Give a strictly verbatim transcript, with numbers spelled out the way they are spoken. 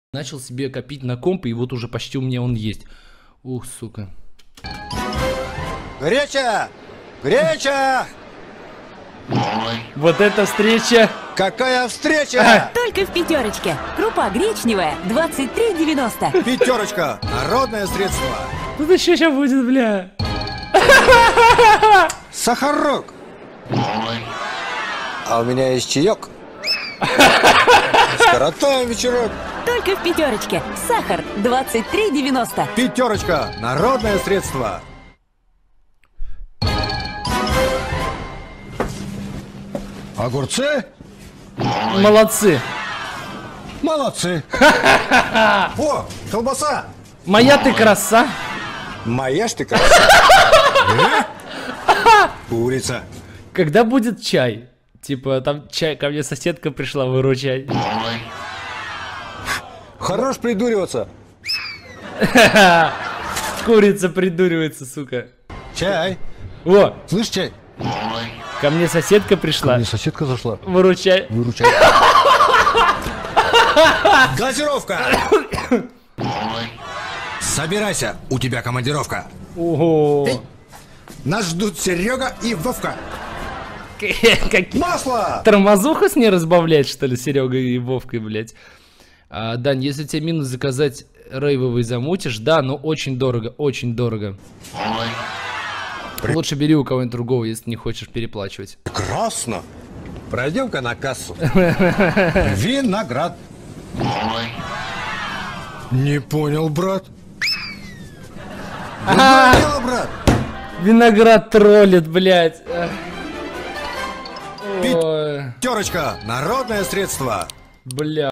Начал себе копить на комп, и вот уже почти у меня он есть. Ух, сука. Греча! Греча! Вот эта встреча! Какая встреча! Только в пятерочке. Крупа гречневая, двадцать три девяносто. Пятерочка! Народное средство! Тут еще сейчас будет, бля. Сахарок! А у меня есть чаек. Скоротаем вечерок. Только в пятерочке. Сахар двадцать три девяносто. Пятерочка! Народное средство! Огурцы? Молодцы. Молодцы! О, колбаса! Моя ты краса. Моя ж ты краса! Курица! Когда будет чай? Типа, там чай, ко мне соседка пришла выручать. Хорош придуриваться! Курица придуривается, сука. Чай! О, Слышь, чай? ко мне соседка пришла. Мне соседка зашла. Выручай. Выручай. Глазировка! Собирайся, у тебя командировка. Ого. Нас ждут Серега и Вовка. Как Масло! тормозуха с ней разбавлять, что ли, Серега и Вовкой, блядь. А, Дань, если тебе минус заказать рейвовый замутишь, да, но очень дорого, очень дорого. Лучше бери у кого-нибудь другого, если не хочешь переплачивать. Прекрасно. Пройдем-ка на кассу. Виноград. Не понял, брат. Другое дело, брат. Виноград троллит, блядь. Ой, Пятерочка. Народное средство. бля.